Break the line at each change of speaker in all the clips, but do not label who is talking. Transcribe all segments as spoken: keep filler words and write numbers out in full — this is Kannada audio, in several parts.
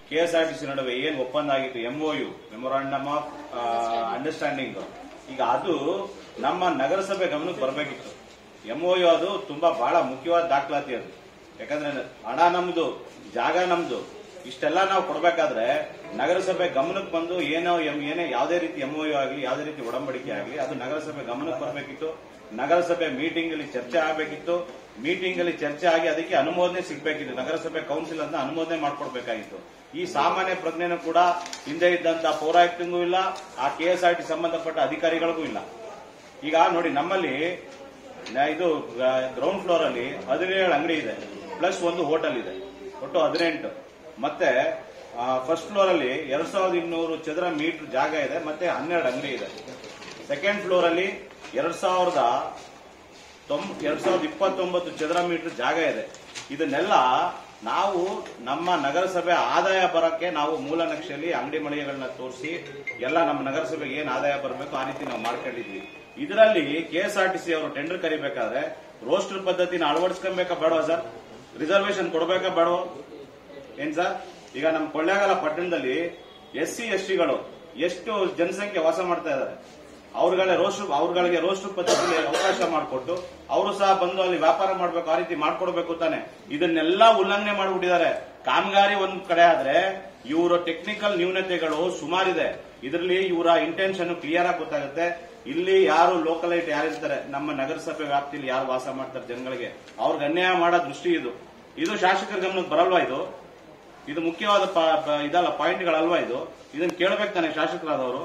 ಕೆಎಸ್ಆರ್ಟಿಸಿ ನಡುವೆ ಏನ್ ಒಪ್ಪಂದ ಆಗಿತ್ತು, ಎಂಒಯು ಮೆಮೊರಾಂಡಮ್ ಆಫ್ ಅಂಡರ್ಸ್ಟ್ಯಾಂಡಿಂಗ್, ಈಗ ಅದು ನಮ್ಮ ನಗರಸಭೆ ಗಮನಕ್ಕೆ ಬರಬೇಕಿತ್ತು. ಎಂಒಯು ಅದು ತುಂಬಾ ಬಹಳ ಮುಖ್ಯವಾದ ದಾಖಲಾತಿ ಅದು. ಯಾಕಂದ್ರೆ ಹಣ ನಮ್ದು, ಜಾಗ ನಮ್ದು, ಇಷ್ಟೆಲ್ಲ ನಾವು ಕೊಡಬೇಕಾದ್ರೆ ನಗರಸಭೆ ಗಮನಕ್ಕೆ ಬಂದು ಏನೋ ಏನೇ ಯಾವುದೇ ರೀತಿ ಎಂಒಯು ಆಗಲಿ ಯಾವುದೇ ರೀತಿ ಒಡಂಬಡಿಕೆ ಆಗಲಿ ಅದು ನಗರಸಭೆ ಗಮನಕ್ಕೆ ಬರಬೇಕಿತ್ತು. ನಗರಸಭೆ ಮೀಟಿಂಗ್ ಅಲ್ಲಿ ಚರ್ಚೆ ಆಗಬೇಕಿತ್ತು. ಮೀಟಿಂಗ್ ಅಲ್ಲಿ ಚರ್ಚೆ ಆಗಿ ಅದಕ್ಕೆ ಅನುಮೋದನೆ ಸಿಗಬೇಕಿತ್ತು. ನಗರಸಭೆ ಕೌನ್ಸಿಲ್ ಅಂತ ಅನುಮೋದನೆ ಮಾಡ್ಕೊಡ್ಬೇಕಾಗಿತ್ತು. ಈ ಸಾಮಾನ್ಯ ಪ್ರಜ್ಞೆನೂ ಕೂಡ ಹಿಂದೆ ಇದ್ದಂತ ಪೌರಾಯುಕ್ತಂಗೂ ಇಲ್ಲ, ಆ ಕೆಎಸ್ಆರ್ಟಿ ಸಂಬಂಧಪಟ್ಟ ಅಧಿಕಾರಿಗಳಿಗೂ ಇಲ್ಲ. ಈಗ ನೋಡಿ, ನಮ್ಮಲ್ಲಿ ಇದು ಗ್ರೌಂಡ್ ಫ್ಲೋರ್ ಅಲ್ಲಿ ಹದಿನೇಳು ಅಂಗಡಿ ಇದೆ, ಪ್ಲಸ್ ಒಂದು ಹೋಟೆಲ್ ಇದೆ, ಒಟ್ಟು ಹದಿನೆಂಟು. ಮತ್ತೆ ಫಸ್ಟ್ ಫ್ಲೋರ್ ಅಲ್ಲಿ ಎರಡ್ ಸಾವಿರದ ಇನ್ನೂರು ಚದರ ಮೀಟರ್ ಜಾಗ ಇದೆ, ಮತ್ತೆ ಹನ್ನೆರಡು ಅಂಗಡಿ ಇದೆ. ಸೆಕೆಂಡ್ ಫ್ಲೋರ್ ಅಲ್ಲಿ ಎರಡ್ ಸಾವಿರದ ಎರಡ್ ಸಾವಿರದ ಇಪ್ಪತ್ತೊಂಬತ್ತು ಚದರ ಮೀಟರ್ ಜಾಗ ಇದೆ. ಇದನ್ನೆಲ್ಲ ನಾವು ನಮ್ಮ ನಗರಸಭೆ ಆದಾಯ ಬರಕ್ಕೆ ನಾವು ಮೂಲ ನಕ್ಷೆಯಲ್ಲಿ ಅಂಗಡಿ ಮಳಿಗೆಗಳನ್ನ ತೋರಿಸಿ ಎಲ್ಲ ನಮ್ಮ ನಗರಸಭೆಗೆ ಏನ್ ಆದಾಯ ಬರಬೇಕು ಆ ರೀತಿ ನಾವು ಮಾಡ್ಕೊಂಡಿದ್ವಿ. ಇದರಲ್ಲಿ ಕೆಎಸ್ಆರ್ಟಿಸಿ ಅವರು ಟೆಂಡರ್ ಕರಿಬೇಕಾದ್ರೆ ರೋಸ್ಟರ್ ಪದ್ಧತಿನ ಅಳವಡಿಸ್ಕೊಬೇಕಾ ಬೇಡವಾ ಸರ್? ರಿಸರ್ವೇಶನ್ ಕೊಡಬೇಕಾ ಬೇಡವಾ ಏನ್ ಸರ್? ಈಗ ನಮ್ಮ ಕೊಳ್ಳೇಗಾಲ ಪಟ್ಟಣದಲ್ಲಿ ಎಸ್ ಸಿ ಎಸ್ ಟಿಗಳು ಎಷ್ಟು ಜನಸಂಖ್ಯೆ ವಾಸ ಮಾಡ್ತಾ ಇದ್ದಾರೆ, ಅವ್ರಗಳೇ ರೋಸ್ಟರ್ ಅವ್ರಗಳಿಗೆ ರೋಸ್ಟರ್ ಪದ್ಧತಿಯಲ್ಲಿ ಅವಕಾಶ ಮಾಡಿಕೊಟ್ಟು ಅವರು ಸಹ ಬಂದು ಅಲ್ಲಿ ವ್ಯಾಪಾರ ಮಾಡಬೇಕು, ಆ ರೀತಿ ಮಾಡ್ಕೊಡ್ಬೇಕು ತಾನೆ. ಇದನ್ನೆಲ್ಲ ಉಲ್ಲಂಘನೆ ಮಾಡಿಬಿಟ್ಟಿದ್ದಾರೆ. ಕಾಮಗಾರಿ ಒಂದ್ ಕಡೆ ಆದ್ರೆ ಇವರ ಟೆಕ್ನಿಕಲ್ ನ್ಯೂನತೆಗಳು ಸುಮಾರಿದೆ. ಇದರಲ್ಲಿ ಇವರ ಇಂಟೆನ್ಷನ್ ಕ್ಲಿಯರ್ ಆಗಿ ಗೊತ್ತಾಗುತ್ತೆ. ಇಲ್ಲಿ ಯಾರು ಲೋಕಲೈಟ್ ಯಾರಿರ್ತಾರೆ, ನಮ್ಮ ನಗರಸಭೆ ವ್ಯಾಪ್ತಿಯಲ್ಲಿ ಯಾರು ವಾಸ ಮಾಡ್ತಾರೆ ಜನಗಳಿಗೆ, ಅವ್ರಿಗೆ ಅನ್ಯಾಯ ಮಾಡೋ ದೃಷ್ಟಿ ಇದು. ಇದು ಶಾಸಕರ ಗಮನಕ್ಕೆ ಬರಲ್ವಾ? ಇದು ಇದು ಮುಖ್ಯವಾದ ಇದಲ್ಲ, ಪಾಯಿಂಟ್ಗಳಲ್ವಾ ಇದು? ಇದನ್ನ ಕೇಳಬೇಕು ತಾನೆ ಶಾಸಕರಾದವರು.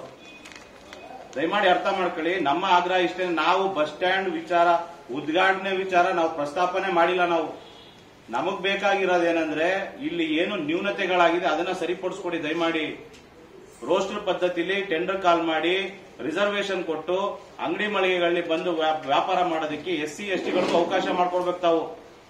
ದಯಮಾಡಿ ಅರ್ಥ ಮಾಡ್ಕೊಳ್ಳಿ. ನಮ್ಮ ಆಗ್ರಹ ಇಷ್ಟೇ, ನಾವು ಬಸ್ ಸ್ಟ್ಯಾಂಡ್ ವಿಚಾರ, ಉದ್ಘಾಟನೆ ವಿಚಾರ ನಾವು ಪ್ರಸ್ತಾಪನೆ ಮಾಡಿಲ್ಲ. ನಾವು ನಮಗ್ ಬೇಕಾಗಿರೋದೇನಂದ್ರೆ ಇಲ್ಲಿ ಏನು ನ್ಯೂನತೆಗಳಾಗಿದೆ ಅದನ್ನ ಸರಿಪಡಿಸ್ಕೊಡಿ ದಯಮಾಡಿ. ರೋಸ್ಟರ್ ಪದ್ಧತಿಲಿ ಟೆಂಡರ್ ಕಾಲ್ ಮಾಡಿ ರಿಸರ್ವೇಶನ್ ಕೊಟ್ಟು ಅಂಗಡಿ ಮಳಿಗೆಗಳಲ್ಲಿ ಬಂದು ವ್ಯಾಪಾರ ಮಾಡೋದಕ್ಕೆ ಎಸ್ ಸಿ ಎಸ್ ಟಿಗಳಿಗೂ ಅವಕಾಶ ಮಾಡ್ಕೊಡ್ಬೇಕು ತಾವು.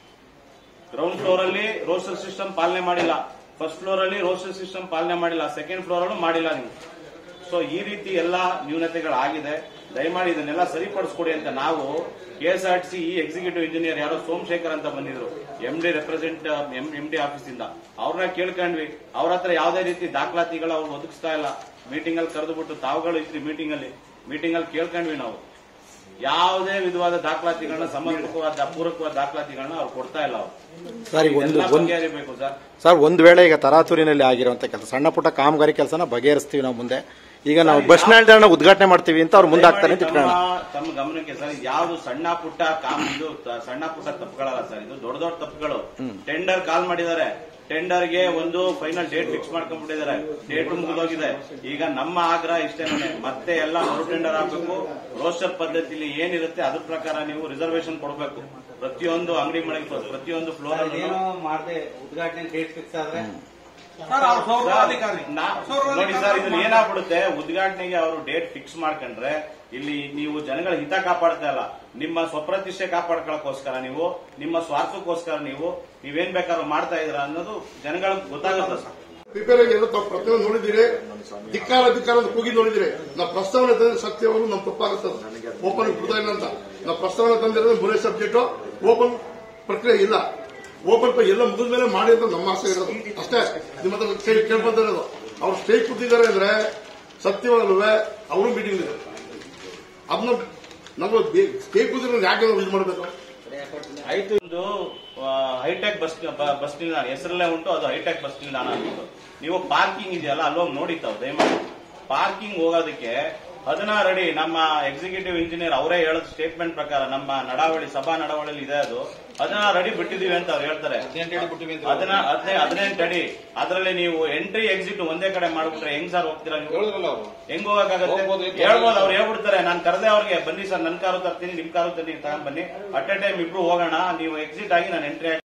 ಗ್ರೌಂಡ್ ಫ್ಲೋರ್ ಅಲ್ಲಿ ರೋಸ್ಟರ್ ಸಿಸ್ಟಮ್ ಪಾಲನೆ ಮಾಡಿಲ್ಲ, ಫಸ್ಟ್ ಫ್ಲೋರ್ ಅಲ್ಲಿ ರೋಸ್ಟರ್ ಸಿಸ್ಟಮ್ ಪಾಲನೆ ಮಾಡಿಲ್ಲ, ಸೆಕೆಂಡ್ ಫ್ಲೋರ್ ಅಲ್ಲೂ ಮಾಡಿಲ್ಲ ನೀವು. ಸೊ ಈ ರೀತಿ ಎಲ್ಲ ನ್ಯೂನತೆಗಳಾಗಿದೆ. ದಯಮಾಡಿ ಇದನ್ನೆಲ್ಲ ಸರಿಪಡಿಸ್ಕೊಡಿ ಅಂತ ನಾವು ಕೆಎಸ್ಆರ್ಟಿಸಿ ಈ ಎಕ್ಸಿಕ್ಯೂಟಿವ್ ಇಂಜಿನಿಯರ್ ಯಾರೋ ಸೋಮಶೇಖರ್ ಅಂತ ಬಂದಿದ್ರು, M D represent M D office ಇಂದ, ಅವ್ರನ್ನ ಕೇಳ್ಕೊಂಡ್ವಿ. ಅವ್ರ ಹತ್ರ ಯಾವುದೇ ರೀತಿ ದಾಖಲಾತಿಗಳು ಅವ್ರು ಒದಗಿಸ್ತಾ ಇಲ್ಲ. ಮೀಟಿಂಗ್ ಅಲ್ಲಿ ಕರೆದು ಬಿಟ್ಟು ತಾವುಗಳು ಇದ್ರಿ ಮೀಟಿಂಗ್ ಅಲ್ಲಿ ಮೀಟಿಂಗ್ ಅಲ್ಲಿ ಕೇಳ್ಕೊಂಡ್ವಿ ನಾವು. ಯಾವುದೇ ವಿಧವಾದ ದಾಖಲಾತಿಗಳನ್ನ ಸಮರ್ಪಕವಾದ ಪೂರಕವಾದ ದಾಖಲಾತಿಗಳನ್ನ ಅವ್ರು ಕೊಡ್ತಾ ಇಲ್ಲ. ಅವರು ಬಗೆಹರಿಬೇಕು ಸರ್.
ಸರ್, ಒಂದ್ ವೇಳೆ ಈಗ ತರಾತುರಿನಲ್ಲಿ ಆಗಿರುವಂತ ಕೆಲಸ, ಸಣ್ಣ ಪುಟ್ಟ ಕಾಮಗಾರಿ ಕೆಲಸನ ಬಗೆಹರಿಸ್ತೀವಿ ನಾವು ಮುಂದೆ. ಈಗ ನಾವು ಬಸ್ ನಿಲ್ದಾಣ ಉದ್ಘಾಟನೆ ಮಾಡ್ತೀವಿ ಅಂತ ಅವ್ರು ಮುಂದೆ ಆಗ್ತಾರೆ ಅಂತ ಇಟ್ಕೊಳ್ಳೋಣ.
ತಮ್ಮ ಗಮನಕ್ಕೆ ಸರ್, ಯಾವ್ದು ಸಣ್ಣ ಪುಟ್ಟ ಕಾಮ್ ಇದು ಸಣ್ಣ ಪುಟ್ಟ ತಪ್ಪುಗಳಲ್ಲ ಸರ್, ಇದು ದೊಡ್ಡ ದೊಡ್ಡ ತಪ್ಪುಗಳು. ಟೆಂಡರ್ ಕಾಲ್ ಮಾಡಿದ್ದಾರೆ, ಟೆಂಡರ್ಗೆ ಒಂದು ಫೈನಲ್ ಡೇಟ್ ಫಿಕ್ಸ್ ಮಾಡ್ಕೊಂಡ್ಬಿಟ್ಟಿದ್ದಾರೆ, ಡೇಟ್ ಮುಗಿದೋಗಿದೆ. ಈಗ ನಮ್ಮ ಆಗ್ರಹ ಇಷ್ಟೇ, ಮತ್ತೆ ಎಲ್ಲ ಮರು ಟೆಂಡರ್ ಹಾಕಬೇಕು. ರೋಸ್ಟರ್ ಪದ್ಧತಿಲಿ ಏನಿರುತ್ತೆ ಅದ್ರ ಪ್ರಕಾರ ನೀವು ರಿಸರ್ವೇಶನ್ ಕೊಡಬೇಕು. ಪ್ರತಿಯೊಂದು ಅಂಗಡಿ ಮಳಿಗೆ, ಪ್ರತಿಯೊಂದು ಫ್ಲೋರ್
ಮಾಡದೆ ಉದ್ಘಾಟನೆ ಡೇಟ್ ಫಿಕ್ಸ್ ಆದ್ರೆ
ನೋಡಿ ಸರ್, ಇದನ್ನ ಏನಾಗ್ಬಿಡುತ್ತೆ, ಉದ್ಘಾಟನೆಗೆ ಅವರು ಡೇಟ್ ಫಿಕ್ಸ್ ಮಾಡ್ಕೊಂಡ್ರೆ ಇಲ್ಲಿ ನೀವು ಜನಗಳ ಹಿತ ಕಾಪಾಡ್ತಾ ಇಲ್ಲ, ನಿಮ್ಮ ಸ್ವಪ್ರತಿಷ್ಠೆ ಕಾಪಾಡ್ಕೊಳ್ಳೋಕೋಸ್ಕರ ನೀವು, ನಿಮ್ಮ ಸ್ವಾರ್ಥಕ್ಕೋಸ್ಕರ ನೀವು ನೀವೇನ್ ಬೇಕಾದ್ರೂ ಮಾಡ್ತಾ ಇದೀರಾ ಅನ್ನೋದು ಜನಗಳಿಗೆ ಗೊತ್ತಾಗುತ್ತೆ ಸರ್.
ಪ್ರಿಪೇರ್ ಆಗಿ ಎಲ್ಲ ತಾವು ಪ್ರತಿಯೊಂದು ನೋಡಿದಿರಿ, ಧಿಕ್ಕಾರ ಧಿಕ್ಕಾರ ಅಂತ ಕೂಗಿ ನೋಡಿದಿರಿ. ನಾವು ಪ್ರಸ್ತಾವನೆ ತಂದ್ರೆ ಸತ್ಯವನ್ನು ನಮ್ ತಪ್ಪಾಗುತ್ತದೆ. ಓಪನ್ ಬಿಡ್ತಾ ಇಲ್ಲ ಅಂತ ನಾವು ಪ್ರಸ್ತಾವನೆ ತಂದಿರೋದು ಬುರೇ ಸಬ್ಜೆಕ್ಟ್, ಓಪನ್ ಪ್ರಕ್ರಿಯೆ ಇಲ್ಲ. ಓಪನ್ ಎಲ್ಲ ಮುಗಿದ ಮೇಲೆ ಮಾಡಿ ಅಂತ ನಮ್ಮ ಆಸೆ ಇರೋದು ಅಷ್ಟೇ. ನಿಮ್ಮ ಹತ್ರ ಕೇಳ್ಕೊಂತ ಇರೋದು, ಅವ್ರು ಸ್ಟೇಜ್ ಕೂತಿದ್ದಾರೆ ಅಂದ್ರೆ ಸತ್ಯವಲ್ಲವೇ ಅವರು ಮೀಟಿಂಗ್ ಇದೆ. ಅದನ್ನ ನಾವು ಸ್ಟೇಜ್ ಕೂತಿರೋ ಯಾಕೆ ನಾವು ಇದು ಮಾಡಬೇಕು?
ಆಯ್ತು, ಇದು ಹೈಟೆಕ್ ಬಸ್ ಬಸ್ ನಿಲ್ದಾಣ ಹೆಸರಲ್ಲೇ ಉಂಟು, ಅದು ಹೈಟೆಕ್ ಬಸ್ ನಿಲ್ದಾಣ ಅಂದ್ಬಿಟ್ಟು ನೀವು ಪಾರ್ಕಿಂಗ್ ಇದೆಯಲ್ಲ ಅಲ್ಲೋಗಿ ನೋಡಿತಾವ್ ದಯಮಾಡಿ. ಪಾರ್ಕಿಂಗ್ ಹೋಗೋದಕ್ಕೆ ಹದಿನಾರು ಅಡಿ ನಮ್ಮ ಎಕ್ಸಿಕ್ಯೂಟಿವ್ ಇಂಜಿನಿಯರ್ ಅವರೇ ಹೇಳೋದು ಸ್ಟೇಟ್ಮೆಂಟ್ ಪ್ರಕಾರ ನಮ್ಮ ನಡಾವಳಿ ಸಭಾ ನಡಾವಳಿಯಲ್ಲಿ ಇದೆ, ಅದು ಹದಿನಾರು ಅಡಿ ಬಿಟ್ಟಿದೀವಿ ಅಂತ ಅವ್ರು ಹೇಳ್ತಾರೆ. ಹದಿನೆಂಟು ಅಡಿ ಅದರಲ್ಲಿ ನೀವು ಎಂಟ್ರಿ ಎಕ್ಸಿಟ್ ಒಂದೇ ಕಡೆ ಮಾಡ್ಬಿಟ್ರೆ ಹೆಂಗ್ ಸರ್ ಹೋಗ್ತೀರಾ ನೀವು? ಹೆಂಗ್ ಹೋಗಕ್ಕಾಗತ್ತೆ? ಹೇಳ್ಬೋದು, ಅವ್ರು ಹೇಳ್ಬಿಡ್ತಾರೆ ನಾನು ಕರೆದೆ ಅವ್ರಿಗೆ, ಬನ್ನಿ ಸರ್ ನನ್ನ ಕಾರು ತರ್ತೀನಿ ನಿಮ್ ಕಾರು ತರ್ತೀನಿ ತಗೊಂಡ್ ಬನ್ನಿ, ಅಟ್ ಎ ಟೈಮ್ ಇಬ್ರು ಹೋಗೋಣ, ನೀವು ಎಕ್ಸಿಟ್ ಆಗಿ ನಾನು ಎಂಟ್ರಿ